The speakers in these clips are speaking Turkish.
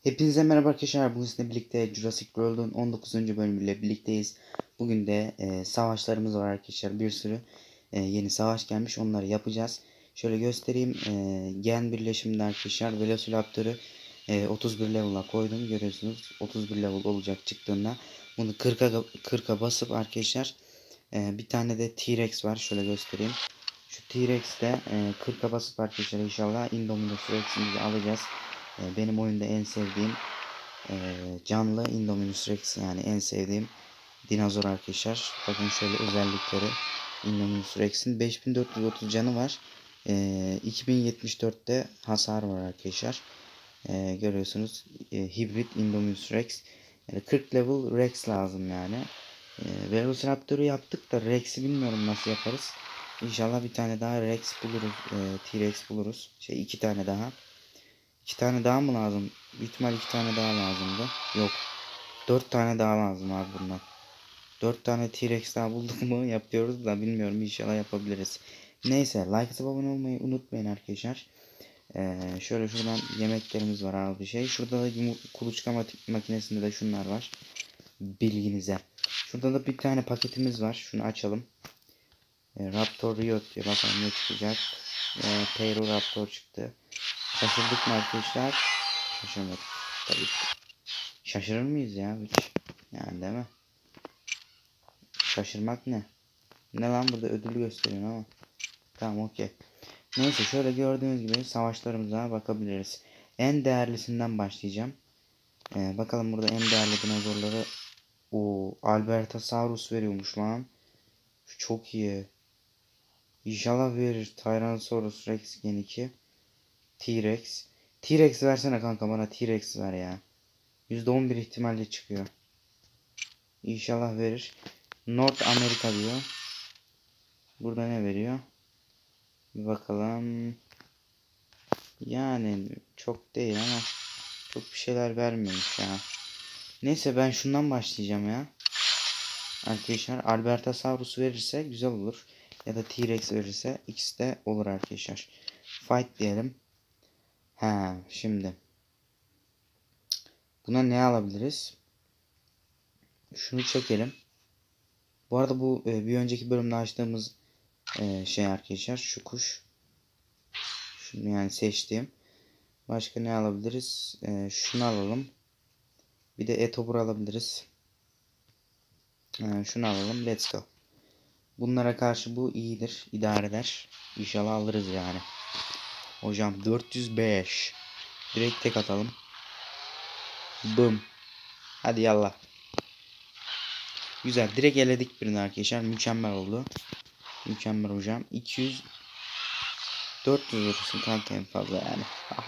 Hepinize merhaba arkadaşlar. Bugün sizinle birlikte Jurassic World'un 19. bölümüyle birlikteyiz. Bugün de savaşlarımız var arkadaşlar. Bir sürü yeni savaş gelmiş. Onları yapacağız. Şöyle göstereyim. Gen birleşiminde arkadaşlar Velociraptor'u 31 level'a koydum. Görüyorsunuz. 31 level olacak çıktığında. Bunu 40'a basıp arkadaşlar bir tane de T-Rex var. Şöyle göstereyim. Şu T-Rex'te 40'a basıp arkadaşlar inşallah Indominus Rex'imizi alacağız. Benim oyunda en sevdiğim canlı Indominus Rex, yani en sevdiğim dinozor arkadaşlar. Bakın şöyle özellikleri. Indominus Rex'in 5430 canı var. 2074'te hasar var arkadaşlar. Görüyorsunuz hibrit Indominus Rex. Yani 40 level Rex lazım yani. Velociraptor'u yaptık da Rex'i bilmiyorum nasıl yaparız. İnşallah bir tane daha Rex buluruz. T-Rex buluruz. İki tane daha. İki tane daha mı lazım? Büyük ihtimal iki tane daha lazımdı. Yok. 4 tane daha lazım abi bundan. 4 tane T-Rex daha bulduk mu yapıyoruz da bilmiyorum, inşallah yapabiliriz. Neyse, like atıp abone olmayı unutmayın arkadaşlar. Şöyle şuradan yemeklerimiz var abi şey. Şurada da kuluçka makinesinde de şunlar var. Bilginize. Şurada da bir tane paketimiz var. Şunu açalım. Raptor Riot diye bakalım ne çıkacak. Pyro Raptor çıktı. Şaşırdık mı arkadaşlar? Şaşırmadık. Tabii ki. Şaşırır mıyız ya hiç? Yani değil mi? Şaşırmak ne? Ne lan, burada ödül gösteriyor ama. Tamam, okey. Neyse, şöyle gördüğünüz gibi savaşlarımıza bakabiliriz. En değerlisinden başlayacağım. Bakalım burada en değerli dinozorları. O Albertosaurus veriyormuş lan. Şu çok iyi. İnşallah verir. Tyrannosaurus Rex Gen 2. T-Rex. T-Rex versene kanka, bana T-Rex ver ya. %11 ihtimalle çıkıyor. İnşallah verir. North Amerika diyor. Burada ne veriyor? Bir bakalım. Yani çok değil ama çok bir şeyler vermiyormuş ya. Neyse, ben şundan başlayacağım ya. Arkadaşlar Albertosaurus verirse güzel olur. Ya da T-Rex verirse ikisi de olur arkadaşlar. Fight diyelim. Ha, şimdi. Buna ne alabiliriz? Şunu çekelim. Bu arada bu bir önceki bölümde açtığımız şey arkadaşlar. Şu kuş. Şunu yani seçtiğim. Başka ne alabiliriz? Şunu alalım. Bir de Etobur alabiliriz. Şunu alalım. Let's go. Bunlara karşı bu iyidir. İdare eder. İnşallah alırız yani. Hocam 405. Direkt tek atalım. Bum. Hadi yallah. Güzel. Direkt eledik birini arkadaşlar. Mükemmel oldu. Mükemmel hocam. 200 400 vurursun kanka en fazla yani.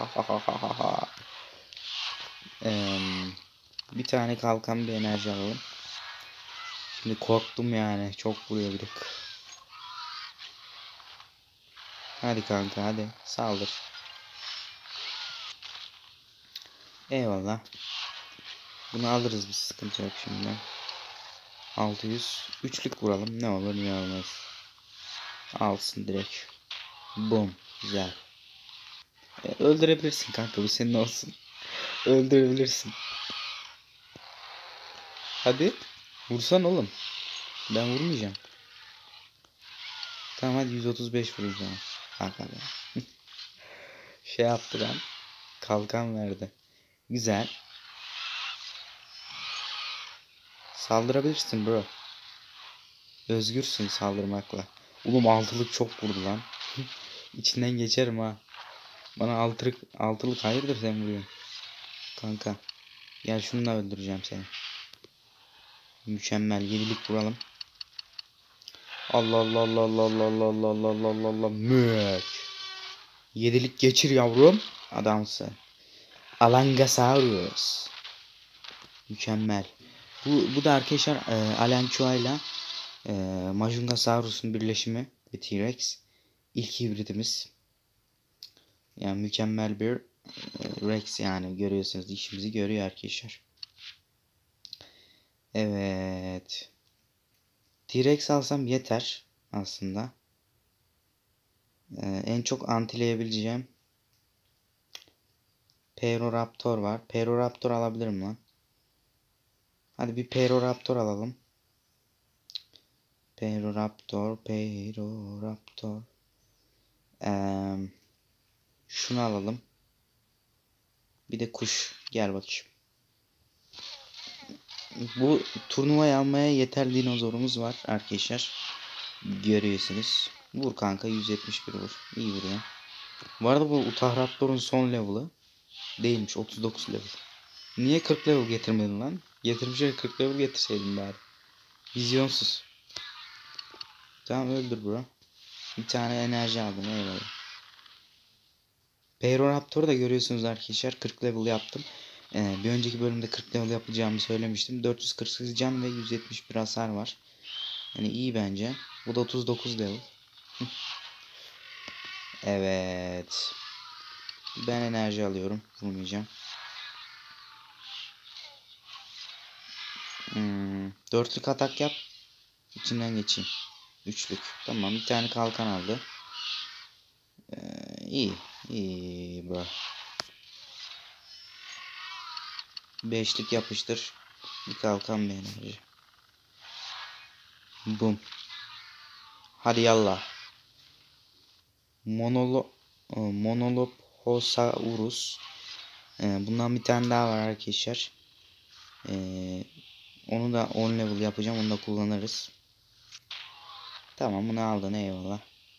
Bir tane kalkan bir enerji alalım. Şimdi korktum yani. Çok vuruyor bir de. Hadi kanka, hadi. Saldır. Eyvallah. Bunu alırız, bir sıkıntı yok şimdi. 600. Üçlük vuralım. Ne olur ne olmaz. Alsın direkt. Boom. Güzel. Öldürebilirsin kanka. Bu senin olsun. Öldürebilirsin. Hadi. Vursan oğlum. Ben vurmayacağım. Tamam, hadi 135 vuracağım. Kanka be. Şey yaptı lan. Kalkan verdi. Güzel. Saldırabilirsin bro. Özgürsün saldırmakla. Oğlum altılık çok vurdu lan. İçinden geçerim ha. Bana altılık hayırdır sen vuruyorsun. Kanka. Gel şununla öldüreceğim seni. Mükemmel. 7'lik vuralım. Allah Allah Allah Allah Allah Allah Allah Allah Allah Allah Allah. Mük. 7'lik geçir yavrum. Adamsın. Alangasaurus. Mükemmel. Bu da arkadaşlar Alanchua ile Majungasaurus'un birleşimi ve T-Rex. İlk hibridimiz. Yani mükemmel bir Rex, yani görüyorsunuz, işimizi görüyor arkadaşlar. Evet. T-Rex alsam yeter aslında. En çok antileyebileceğim Peroraptor var. Peroraptor alabilirim lan. Hadi bir Peroraptor alalım. Peroraptor. Şunu alalım. Bir de kuş. Gel bakayım. Bu turnuvayı almaya yeterli dinozorumuz var arkadaşlar. Görüyorsunuz. Vur kanka, 171 vur. İyi vuruyor. Bu arada bu Utahraptor'un son level'ı değilmiş, 39 level. Niye 40 level getirmedin lan? Getirmişler, 40 level getirseydin bari. Vizyonsuz. Tamam, öldür bro. Bir tane enerji aldım, eyvallah. Peroraptor'u da görüyorsunuz arkadaşlar. 40 level yaptım. Bir önceki bölümde 40 level yapacağımı söylemiştim. 448 can ve 171 hasar var. Yani iyi bence. Bu da 39 level. Evet. Ben enerji alıyorum. Vurmayacağım. Dörtlük atak yap. İçinden geçeyim. Üçlük. Tamam, bir tane kalkan aldı. İyi. İyi bro. Beşlik yapıştır. Bir kalkan, bir enerji. Bum. Hadi yallah. Monolophosaurus. Bundan bir tane daha var arkadaşlar. Onu da 10 level yapacağım. Onu da kullanırız. Tamam, bunu aldın, eyvallah.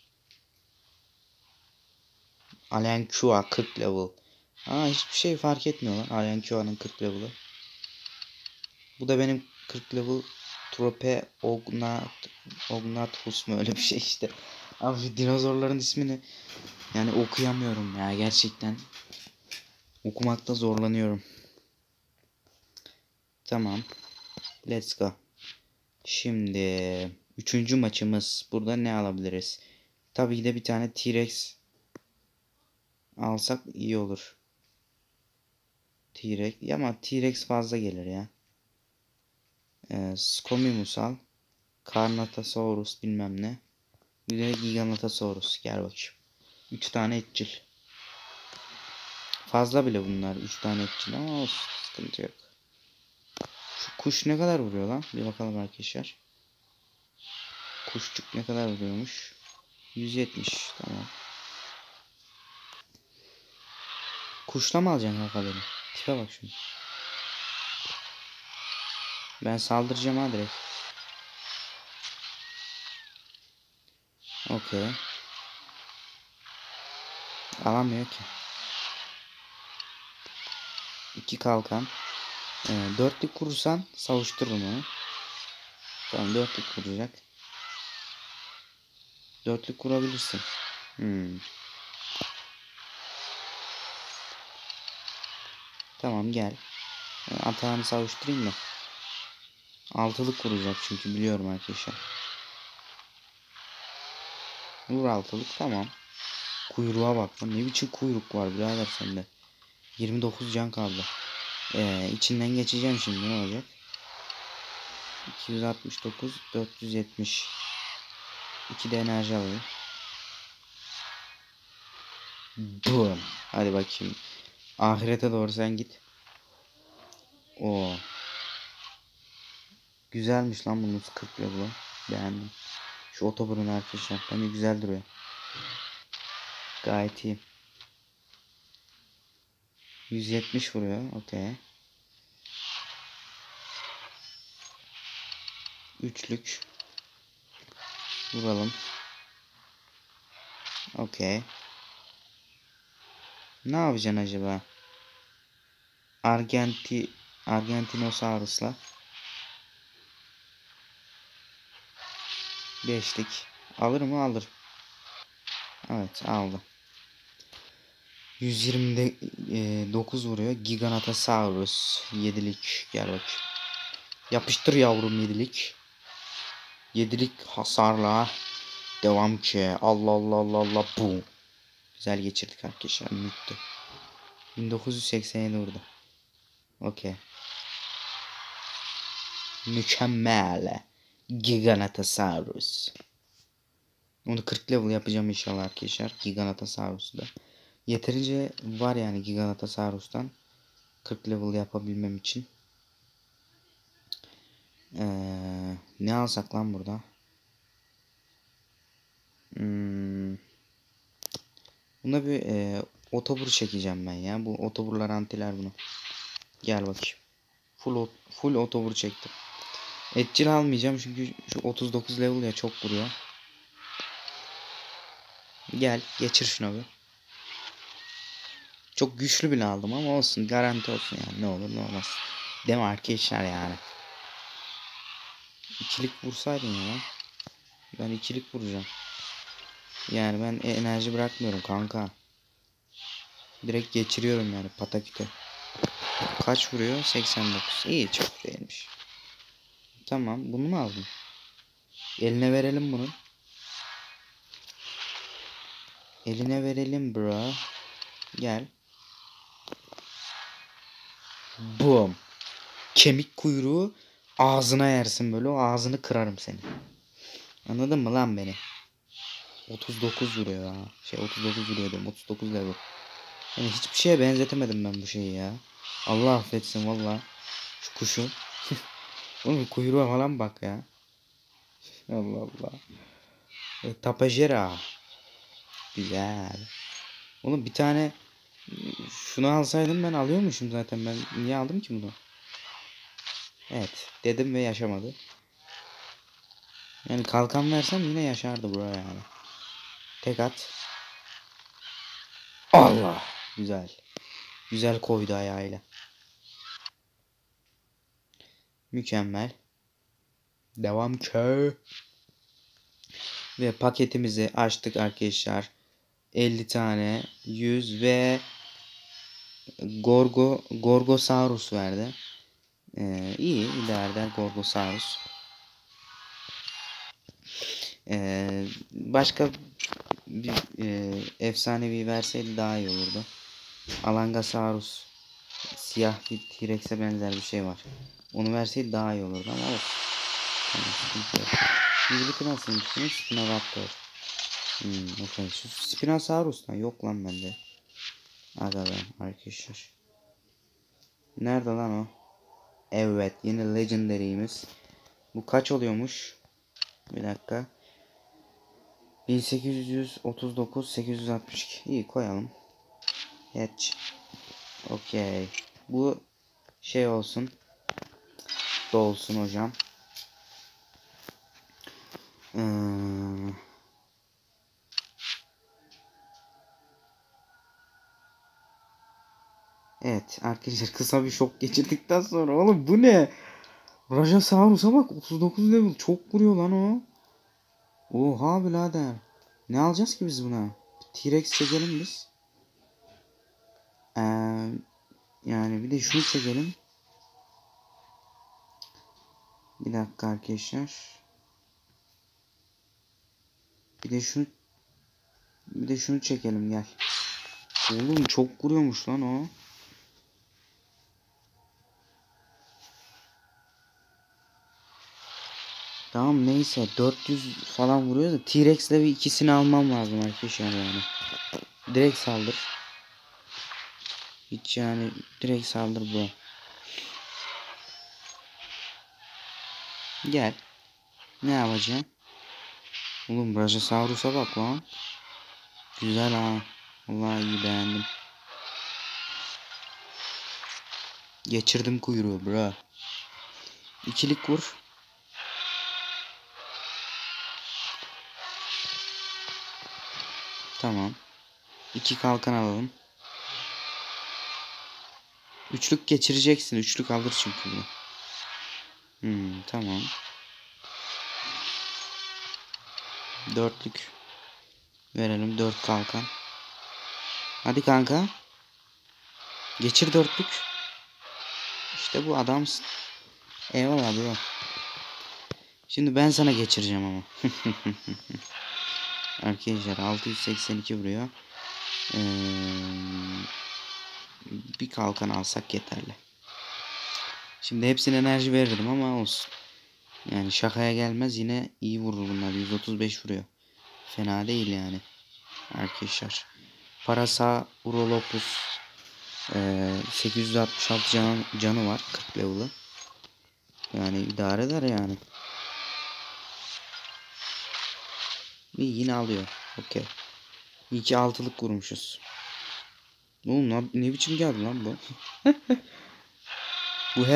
Alenkua 40 level. Hiçbir şey fark etmiyor lan Alenkua'nın 40 level'ı. Bu da benim 40 level Ognathus mu, öyle bir şey işte. Abi şu dinozorların ismini yani okuyamıyorum ya, gerçekten. Okumakta zorlanıyorum. Tamam. Let's go. Şimdi 3. maçımız. Burada ne alabiliriz? Tabii ki de bir tane T-Rex alsak iyi olur. T-Rex ama T-Rex fazla gelir ya. Scomimus al. Carnotaurus bilmem ne. Bir de Giganotosaurus. Gel bakayım. 3 tane etçil. Fazla bile bunlar. 3 tane etçil ama olsun. Sıkıntı yok. Şu kuş ne kadar vuruyor lan? Bir bakalım arkadaşlar. Kuşçuk ne kadar vuruyormuş? 170. Tamam. Kuşla mı alacaksın kanka beni? Tipe bak şunu. Ben saldıracağım ha direkt. Okey. Alamıyor ki. 2 kalkan. Dörtlük kurursan savuştururum onu. Tamam, dörtlük kuracak. Dörtlük kurabilirsin. Tamam, gel. Atağını savuşturayım da. Altılık kuracak çünkü biliyorum arkadaşlar. Vur altılık, tamam. Kuyruğa bak lan, ne biçim kuyruk var birader sende. 29 can kaldı. İçinden geçeceğim şimdi, ne olacak? 269 470. 2 de enerji alayım. Boom. Hadi bakayım. Ahirete doğru sen git. Oo. Güzelmiş lan bunun 40 level'ı. Beğendim. Şu otoburun arkadaşlar. Bence güzel duruyor. Gayet iyi. 170 vuruyor. Okey. Üçlük. Vuralım. Okey. Ne yapacaksın acaba? Argentinosaurus'la. Beşlik. Alır mı? Alır. Evet, aldı. 129 vuruyor. Giganotosaurus. 7'lik. Gel bak. Yapıştır yavrum 7'lik. 7'lik hasarla. Devam ki. Allah Allah Allah Allah. Boom. Güzel geçirdik arkadaşlar. Müttü. 1987 vurdu. Okey. Mükemmel. Giganotosaurus. Onu 40 level yapacağım inşallah arkadaşlar. Giganotosaurus'u da. Yeterince var yani Giganotosaurus'tan 40 level yapabilmem için. Ne alsak lan burada? Buna bir otobur çekeceğim ben ya. Bu otoburlar antiler bunu. Gel bakayım. Full otobur çektim. Etçil almayacağım çünkü şu 39 level ya çok vuruyor. Gel geçir şunu bir. Çok güçlü bile aldım ama olsun, garanti olsun yani, ne olur ne olmaz. Değil mi arkadaşlar yani. İkilik vursaydın ya. Ben ikilik vuracağım. Yani ben enerji bırakmıyorum kanka. Direkt geçiriyorum yani pataküte. Kaç vuruyor? 89. İyi, çok değilmiş. Tamam, bunu mu aldın? Eline verelim bunu. Eline verelim bro. Gel. Boom. Kemik kuyruğu ağzına yersin böyle. O ağzını kırarım seni. Anladın mı lan beni? 39 vuruyor ya. 39 vuruyor diyorum. 39 level. Yani hiçbir şeye benzetemedim ben bu şeyi ya. Allah affetsin valla. Şu kuşu. Oğlum kuyruğa falan bak ya. Allah Allah. Tapajera. Güzel. Oğlum bir tane şunu alsaydım ben alıyormuşum zaten. Ben niye aldım ki bunu? Evet. Dedim ve yaşamadı. Yani kalkan versem yine yaşardı buraya yani. Tek at. Allah. Güzel. Güzel koydu ayağıyla. Mükemmel. Devam ki. Ve paketimizi açtık arkadaşlar. 50 tane 100 ve Gorgosaurus verdi. İyi, idare eder Gorgosaurus. Başka bir efsanevi verseydi daha iyi olurdu. Alangasaurus, siyah bir T-Rex'e benzer bir şey var. Onu verseydi daha iyi olurdu ama evet. Hibrit nasılmış? Spinoraptor. Okay. Şu Spinosaurus'tan yok lan bende. Aga ben arkadaşlar. Nerede lan o? Evet, yine Legendary'imiz. Bu kaç oluyormuş? Bir dakika. 1839 862. İyi koyalım. Hatch. Okey. Bu şey olsun. Dolsun hocam. Evet arkadaşlar, kısa bir şok geçirdikten sonra oğlum bu ne? Rajasaurus'a bak, 39 level, çok vuruyor lan o. Oha birader. Ne alacağız ki biz buna? T-Rex çekelim biz. Yani bir de şunu çekelim. Bir dakika arkadaşlar. Bir de şunu çekelim gel. Oğlum çok vuruyormuş lan o. Tamam neyse, 400 falan vuruyor da T-Rex'le bir ikisini almam lazım arkadaşlar yani. Direkt saldır. Hiç yani direkt saldır bu. Gel. Ne yapacağım? Oğlum Brachisaurus'a bak lan. Güzel ha. Vallahi iyi, beğendim. Geçirdim kuyruğu bro. İkilik vur. Tamam. 2 kalkan alalım. Üçlük geçireceksin. Üçlük alır çünkü bu. Tamam. Dörtlük verelim. 4 kalkan. Hadi kanka. Geçir dörtlük. İşte bu adamsın. Eyvallah bro. Şimdi ben sana geçireceğim ama. Arkadaşlar 682 vuruyor. Bir kalkan alsak yeterli. Şimdi hepsine enerji verirdim ama olsun. Yani şakaya gelmez, yine iyi vurur bunlar. 135 vuruyor. Fena değil yani. Arkadaşlar. Parasaurolophus 866 canı var. 40 level'ı. Yani idare eder yani. İyi, yine alıyor. Okey. İyi ki 6'lık vurmuşuz. Oğlum ne biçim geldi lan bu? Bu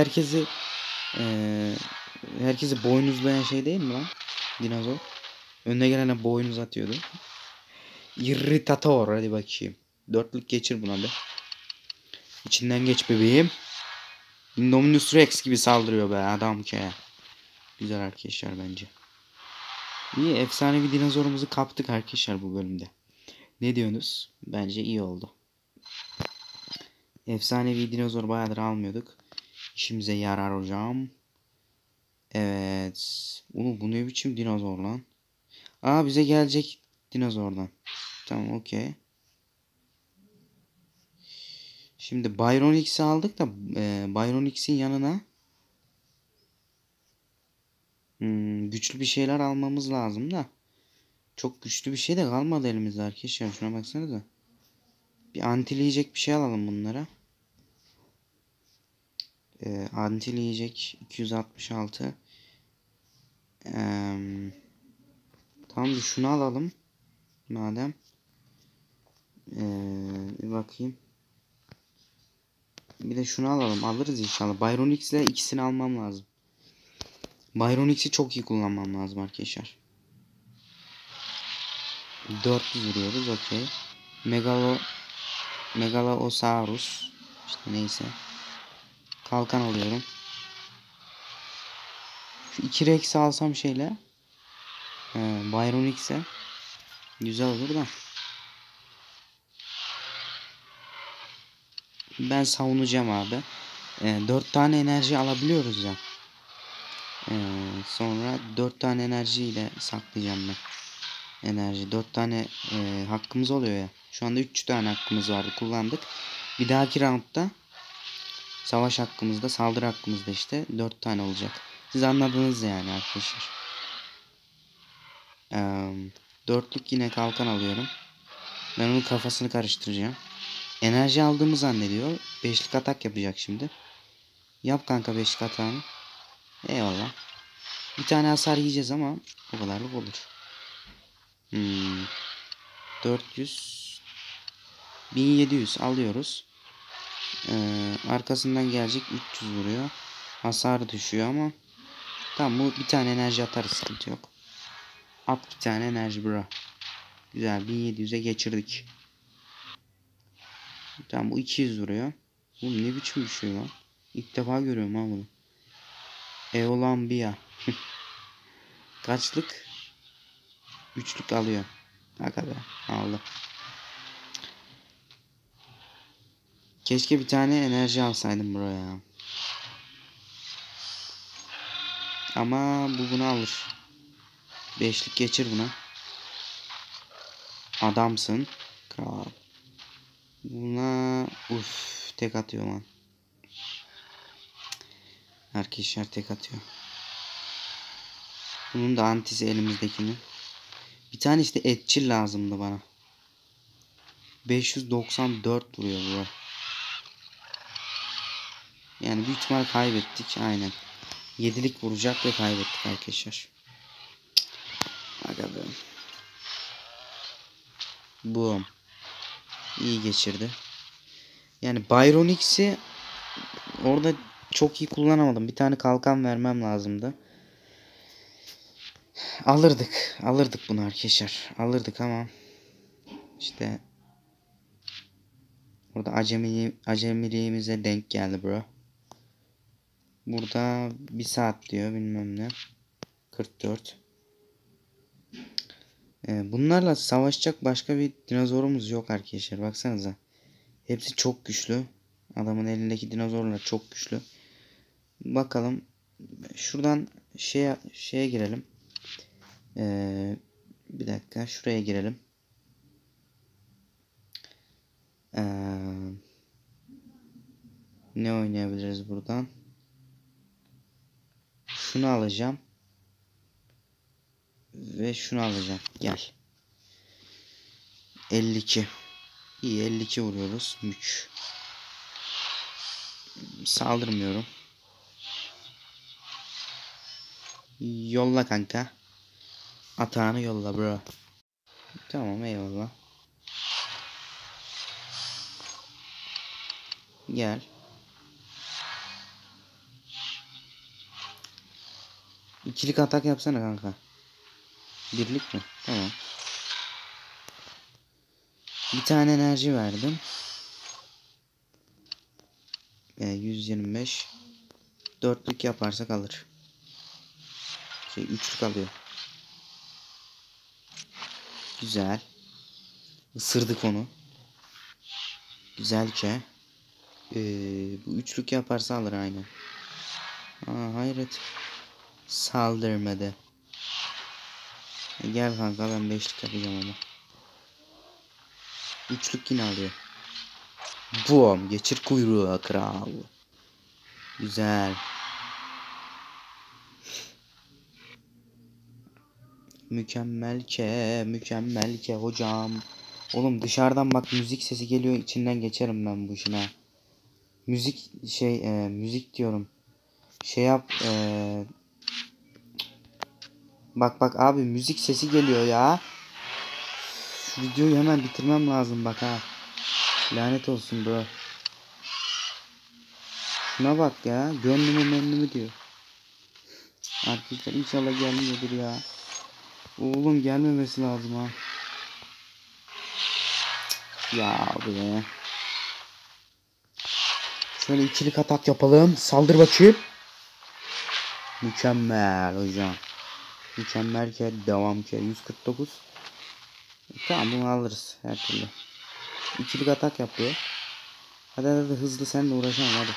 herkesi boynuzlayan şey değil mi lan? Dinozor. Önüne gelene boynuz atıyordu. Irritator, hadi bakayım. 4'lük geçir buna be. İçinden geç bebeğim. Indominus Rex gibi saldırıyor be adam ki. Güzel arkadaşlar bence. İyi, efsanevi dinozorumuzu kaptık arkadaşlar bu bölümde. Ne diyorsunuz? Bence iyi oldu. Efsanevi dinozor bayağıdır almıyorduk. İşimize yarar hocam. Evet. Oğlum bu ne biçim dinozor lan? Aa, bize gelecek dinozordan. Tamam, okey. Şimdi Byron X'i aldık da Byron X'in yanına güçlü bir şeyler almamız lazım da. Çok güçlü bir şey de kalmadı elimizde arkadaşlar. Şuna baksanıza. Bir antileyecek bir şey alalım bunlara. Antileyecek 266. Tamam, bir şunu alalım. Madem. Bir bakayım. Bir de şunu alalım. Alırız inşallah. Byron X ile ikisini almam lazım. Byron X'i çok iyi kullanmam lazım arkadaşlar. 400 vuruyoruz. Okey. Megalosaurus. İşte neyse. Kalkan alıyorum. Şu 2 Rex'i alsam şeyle. Byron X'e. Güzel olur da. Ben savunacağım abi. 4 tane enerji alabiliyoruz ya. Sonra 4 tane enerjiyle saklayacağım ben. Enerji. 4 tane hakkımız oluyor ya. Şu anda 3 tane hakkımız vardı. Kullandık. Bir dahaki roundda savaş hakkımızda, saldırı hakkımızda işte 4 tane olacak. Siz anladınız yani arkadaşlar. 4'lük yine kalkan alıyorum. Ben onun kafasını karıştıracağım. Enerji aldığımı zannediyor. 5'lik atak yapacak şimdi. Yap kanka 5'lik atağını. Eyvallah. Bir tane hasar yiyeceğiz ama o kadarlık olur. 400 1700 alıyoruz. Arkasından gelecek 300 vuruyor. Hasarı düşüyor ama tamam, bu bir tane enerji atarız, sıkıntı yok. At bir tane enerji bro. Güzel, 1700'e geçirdik. Tamam, bu 200 vuruyor. Oğlum ne biçim bir şey lan. İlk defa görüyorum ha bunu. Eolambia. Kaçlık? 3'lük alıyor. Aga be, aldı. Keşke bir tane enerji alsaydım buraya. Ama bu bunu alır. 5'lik geçir buna. Adamsın. Kral. Buna tek atıyor lan. Arkadaşlar tek atıyor. Bunun da antisi elimizdekinin. Bir tane işte etçil lazımdı bana. 594 vuruyor bu. Yani büyük ihtimal kaybettik. Aynen. 7'lik vuracak ve kaybettik arkadaşlar. Aga be. Boom. İyi geçirdi. Yani Byron X'i orada çok iyi kullanamadım. Bir tane kalkan vermem lazımdı. Alırdık bunu arkadaşlar. Alırdık ama işte burada acemiliğimize denk geldi bro. Burada 1 saat diyor, bilmem ne. 44. Bunlarla savaşacak başka bir dinozorumuz yok arkadaşlar. Baksanıza. Hepsi çok güçlü. Adamın elindeki dinozorlar çok güçlü. Bakalım. Şuradan şeye girelim. Bir dakika. Şuraya girelim. Ne oynayabiliriz buradan? Şunu alacağım. Ve şunu alacağım. Gel. 52. İyi 52 vuruyoruz. Saldırmıyorum. Yolla kanka. Atağını yolla bro. Tamam eyvallah. Gel. İkilik atak yapsana kanka. Birlik mi? Tamam. Bir tane enerji verdim. 125. Dörtlük yaparsak alır. Üçlük alıyor. Güzel. Isırdık onu. Güzelce. Bu üçlük yaparsa alır aynen. Hayret. Saldırmadı. Gel kanka ben beşlik yapacağım ama. Üçlük yine alıyor. Boom. Geçir kuyruğu kral. Güzel. Mükemmel ke hocam. Oğlum dışarıdan bak müzik sesi geliyor, içinden geçerim ben bu işine. Müzik diyorum. Şey yap bak abi müzik sesi geliyor ya. Şu videoyu hemen bitirmem lazım bak ha. Lanet olsun bro. Şuna bak ya. Gönlümü diyor. Arkadaşlar inşallah gelmiyordur ya. Oğlum gelmemesi lazım ha. Ya be. Şöyle ikilik atak yapalım. Saldır bakayım. Mükemmel hocam. Mükemmel ki devam ki 149. Tamam bunu alırız her türlü. İkilik atak yapıyor. Hadi hızlı seninle uğraşamam hadi.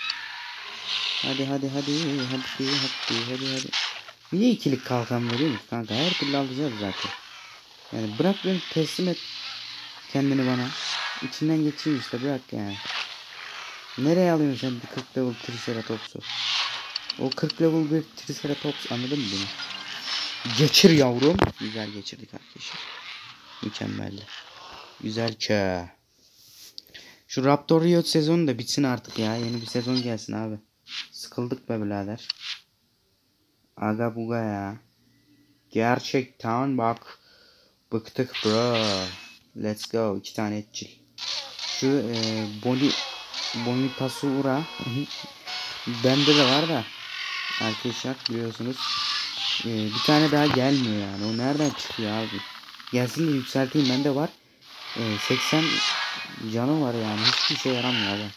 Hadi. Niye ikilik kalkan veriyor musun kanka? Her türlü alacağız zaten. Yani bırak beni teslim et kendini bana. İçinden geçeyim işte bırak yani. Nereye alıyorsun sen bir 40 level Triceratops'u? O 40 level bir Triceratops anladın mı bunu? Geçir yavrum. Güzel geçirdik arkadaşlar. Mükemmel. Güzel ki. Şu Raptor Riot sezonu da bitsin artık ya. Yeni bir sezon gelsin abi. Sıkıldık be birader. Aga buga ya. Gerçekten bak. Bıktık bro. Let's go. 2 tane etçil. Şu Bonitasura bende de var da arkadaşlar biliyorsunuz. Bir tane daha gelmiyor yani. O nereden çıkıyor abi? Gelsin de yükselteyim. Bende var. 80 canı var yani. Hiçbir şey yaramıyor abi.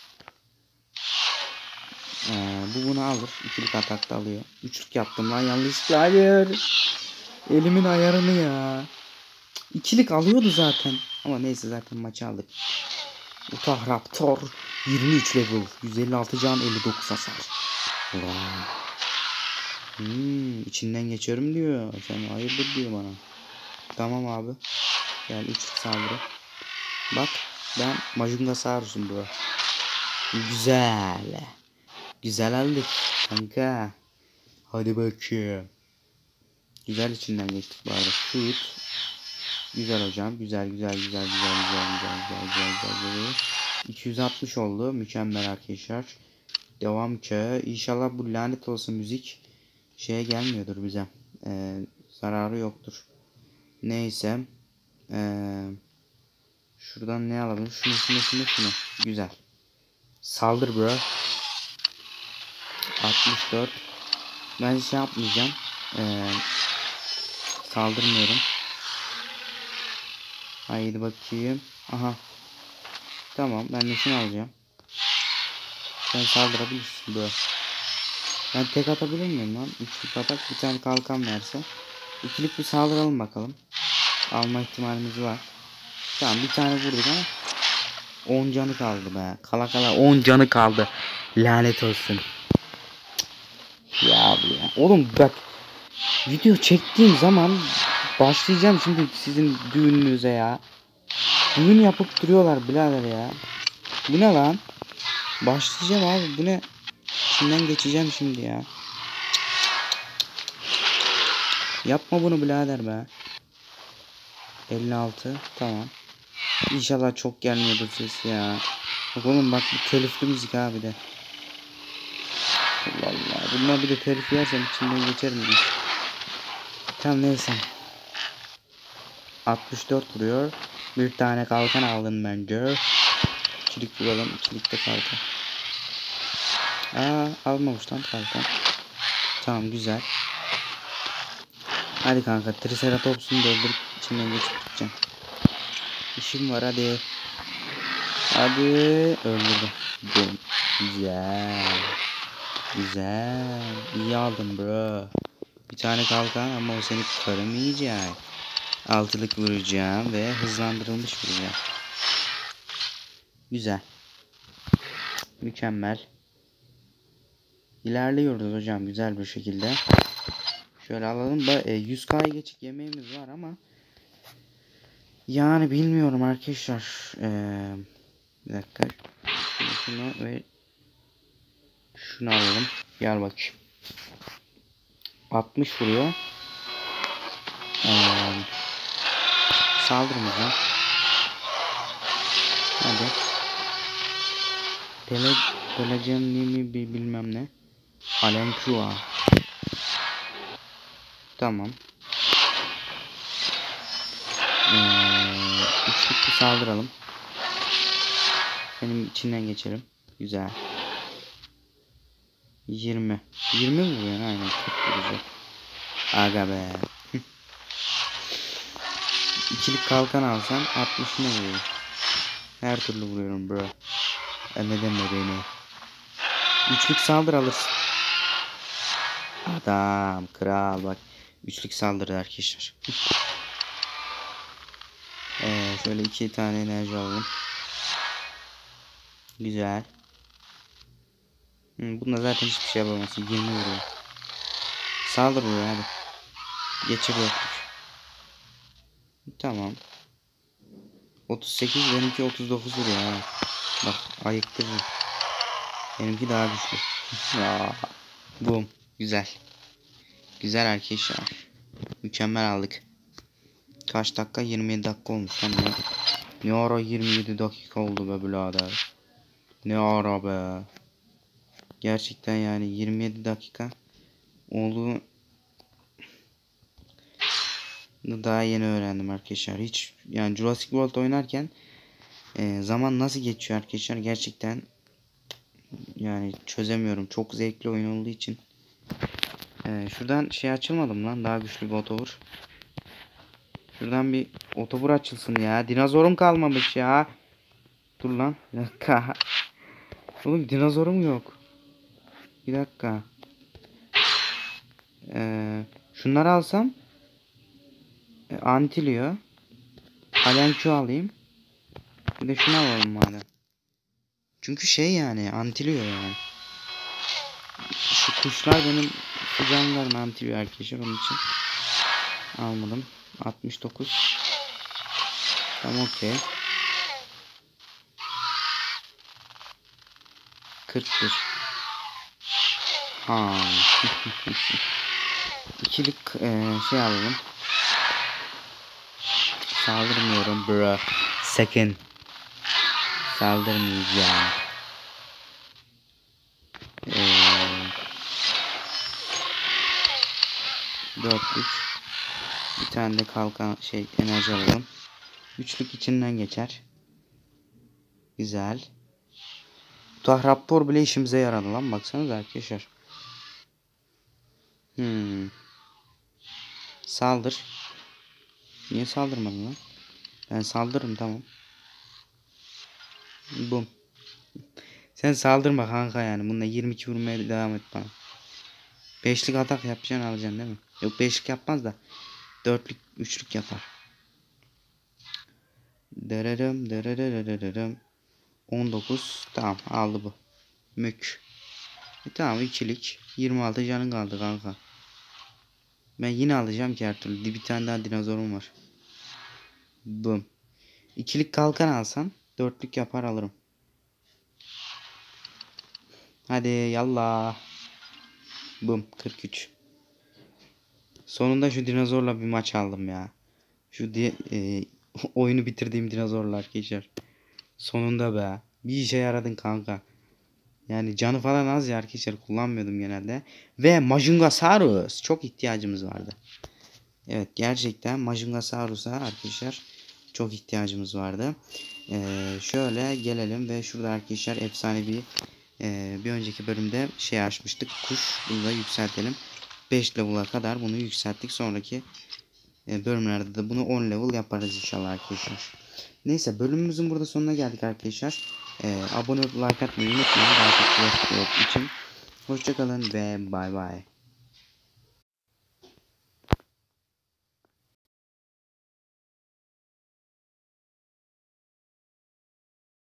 Bu bunu alır. İkilik atakta alıyor. Üçlük yaptım lan yanlışlıkla. Hayır. Elimin ayarını ya. İkilik alıyordu zaten. Ama neyse zaten maçı aldık. Utah Raptor 23 level. 156 can 59 hasar. Wow. İçinden geçiyorum diyor. Sen hayırdır diyor bana. Tamam abi. Gel üçlük saldırı. Bak ben Majunga Sarus'um bro. Güzel. Güzel aldık kanka. Hadi bakayım. Güzel içinden geçtik bari. Shoot. Güzel hocam. Güzel. 260 oldu. Mükemmel arkadaşlar. Devam ki. İnşallah bu lanet olsun müzik şeye gelmiyordur bize. Zararı yoktur. Neyse. Şuradan ne alabilirim? Şunu. Güzel. Saldır bro. 64. Ben şey yapmayacağım. Saldırmıyorum. Haydi bakayım. Aha. Tamam ben de şunu alacağım. Sen saldırabilirsin bro. Ben tek atabilir miyim lan? Üçlük atak bir tane kalkan verse. İkilik bir saldıralım bakalım. Alma ihtimalimiz var. Tamam bir tane vurduk ama 10 canı kaldı be. Kala 10 canı kaldı. Lanet olsun. Ya abi ya. Oğlum bak. Video çektiğim zaman başlayacağım şimdi sizin düğününüze ya. Düğün yapıp duruyorlar birader ya. Bu ne lan? Başlayacağım abi bu ne? İçinden geçeceğim şimdi ya. Yapma bunu birader be. 56 tamam. İnşallah çok gelmiyordur ses ya. Bak oğlum bak bu telifli müzik abi de. Allah Allah. Bundan bir de telif yersem içinden geçerim ya. Tamam neyse. 64 vuruyor. Bir tane kalkan aldım bence. İkilik vuralım. İkilikte kalkan. Almamış lan kalkan. Tamam güzel. Hadi kanka Triceratops'unu da öldürüp içinden geçip gideceğim. İşim var hadi. Hadi öldürdüm. Boom. Güzel. Güzel. İyi aldım bro. Bir tane kalkan ama o seni karamayacak. Altılık vuracağım ve hızlandırılmış vuracağım. Güzel. Mükemmel. İlerliyoruz hocam güzel bir şekilde. Şöyle alalım. 100K'yı geçik yemeğimiz var ama yani bilmiyorum arkadaşlar. Bir dakika. Şunu ve şunu alalım. Gel bakayım. 60 vuruyor. Saldırımıza. Hadi. Pelagianimi bilmem ne. Alenkua. Tamam. Üçlükle saldıralım. Benim içinden geçelim. Güzel. 20. 20 mi vuruyor? Aynen 40 vuracak. Aga be. İkilik kalkan alsam 60'ını vuruyorum. Her türlü vuruyorum bro. Neden de beni. Üçlük saldır alırsın. Adam kral bak. Üçlük saldırı arkadaşlar. Şöyle 2 tane enerji alalım. Güzel. Bunda zaten hiçbir şey yapamazsın. 20 vuruyor. Saldır buraya hadi. Geçir yokmuş. Tamam. 38 benimki 39 vuruyor ha. Bak ayıktırırım. Benimki daha güçlü. Ya. Boom. Güzel. Güzel arkadaşlar. Mükemmel aldık. Kaç dakika? 27 dakika olmuş lan ya. Ne ara 27 dakika oldu be birader. Ne ara be. Gerçekten yani 27 dakika oldu. Daha yeni öğrendim arkadaşlar. Hiç yani Jurassic World oynarken zaman nasıl geçiyor arkadaşlar gerçekten yani çözemiyorum. Çok zevkli oyun olduğu için. Şuradan şey açılmadı mı lan? Daha güçlü bir otobur. Şuradan bir otobur açılsın ya. Dinozorum kalmamış ya. Dur lan. Bir dakika. Oğlum dinozorum yok. Bir dakika. Şunları alsam Antilio. Alenço alayım. Bir de şunu alalım madem. Çünkü şey yani Antilio yani. Şu kuşlar benim sıcağımdan Antilio arkadaşlar onun için. Almadım. 69. Tamam okey. 41. Ha. İkilik şey alalım. Saldırmıyorum bro. Sakın. Saldırmayacağım. Dörtlük. Bir tane de kalkan şey enerji alalım. Üçlük içinden geçer. Güzel. Raptor bile işimize yaradı lan. Baksanıza arkadaşlar. Saldır. Niye saldırmadın lan? Ben saldırırım tamam. Bum. Sen saldırma kanka yani. Bununla 22 vurmaya devam et bana. 5'lik atak yapacaksın alacaksın değil mi? Yok 5'lik yapmaz da 4'lük 3'lük yapar. Dererem dererem. 19 tamam aldı bu. Mük. Tamam 2'lik 26 canın kaldı kanka. Ben yine alacağım ki her türlü. Bir tane daha dinozorum var. Bum. 2'lik kalkan alsan 4'lük yapar alırım. Hadi yallah. Bum 43. Sonunda şu dinozorla bir maç aldım ya. Şu Oyunu bitirdiğim dinozorlar arkadaşlar. Sonunda be. Bir işe yaradın kanka. Yani canı falan az ya arkadaşlar, kullanmıyordum genelde. Ve Majungasaurus çok ihtiyacımız vardı. Evet, gerçekten Majungasaurus'a arkadaşlar çok ihtiyacımız vardı. Şöyle gelelim ve şurada arkadaşlar efsanevi bir önceki bölümde şey açmıştık. Kuş. Bunu da yükseltelim. 5 level'a kadar bunu yükselttik. Sonraki bölümlerde de bunu 10 level yaparız inşallah arkadaşlar. Neyse, bölümümüzün burada sonuna geldik arkadaşlar. Abone olup like atmayı unutmayın. Daha çok için. Hoşçakalın ve bay bay.